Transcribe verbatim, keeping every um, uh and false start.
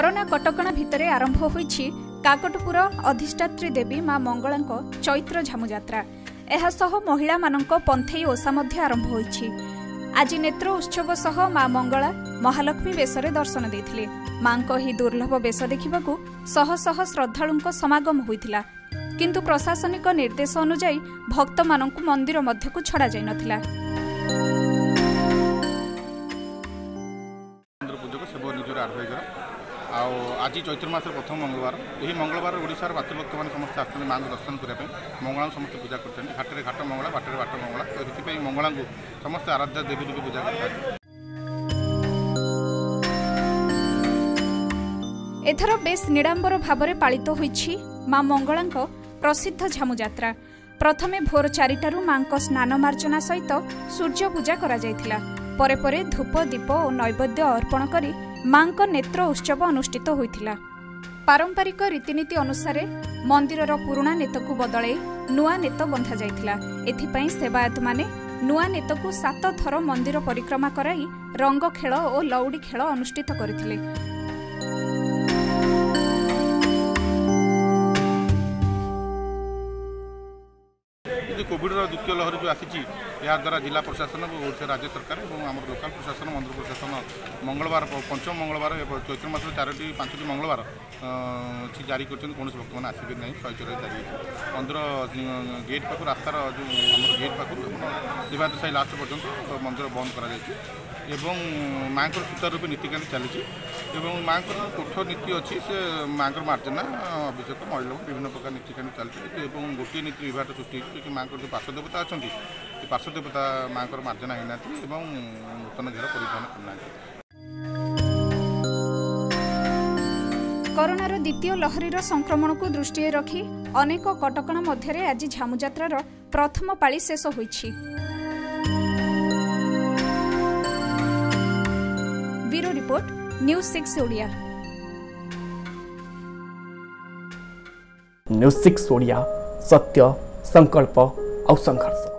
Corona कटकणा भितरे आरंभ होईछि काकटपुर अधिष्ठात्री देवी मां मंगलांको चैत्र झामुयात्रा। एहासह महिला मानंको पंथेई ओषा मध्य आरंभ होईछि। आज नेत्र उत्सव सह मां मंगला महालक्ष्मी बेशरे दर्शन देथिले। मांको ही दुर्लभ बेश देखिबाकू शह शह श्रद्धालुंको समागम होइथिला, किंतु प्रशासनिक निर्देश अनुसार भक्त मानंकु मंदिर मध्यकू छड़ा जाय नथिला। आज चैत्र मास प्रथम मंगलवार यही मंगलवार ओडिशार बात भक्त मैंने समस्त आसते माँ को दर्शन करने मंगला समस्त पूजा करते घाटे घाट मंगला बाटे बाट मंगला तो ये मंगला को समस्त आराध्य देवी देवी पूजा करते। एथर बेस निडांबर भाव पालित होईछि मां मंगलांको प्रसिद्ध झामुयात्रा। प्रथमे भोर चारिटारू मांको स्नान मार्जना सहित सूर्य पूजा करा जायथिला। परे परे धूप दीप और नैवेद्य अर्पण करी मांको नेत्र उत्सव अनुष्ठित होइथिला। पारंपरिक रीतिनीति अनुसार मंदिरर पुराणा नेतकू बदलै नुआ नेत बंधा जायथिला। एथिपई सेवायत माने नुआ नेतकू सात थर मंदिर परिक्रमा कराई रंग खेल और लौड़ी खेल अनुष्ठित करथिले। कोविड द्वितीय लहरी जो आसी या द्वारा जिला प्रशासन और ओडिशा राज्य सरकार और आम लोकाल प्रशासन मंदिर प्रशासन मंगलवार पंचम मंगलवार चैत्र मास चारोटी पांचटी मंगलवार जारी कर भक्त मैंने आसबे ना शहे चौरासी जारी मंदिर गेट पाख रास्तार जो आम गेट पाख दिवाद साई लास्ट पर्यटन मंदिर बंद कर माँ को सुचारू नीतिकानी चली माँ को कोठ नीति अच्छी से माँ को मार्जना अभिषेक महिला विभिन्न प्रकार नीतिकानी चलती गोटे नीति विभाग सृष्टि कि माँ को जो पार्श्व देवता अच्छा पार्श्व देवता माँ को मार्जना होना नूतन घेर परिधान करना। कोरोनार द्वितीय लहरीर संक्रमण को दृष्टि रखी अनेक कटकणा मध्य आज झामुयात्रार प्रथम पाଳି शेष होईछि। Bureau report news six Odia. News six Odia सत्य संकल्प और संघर्ष।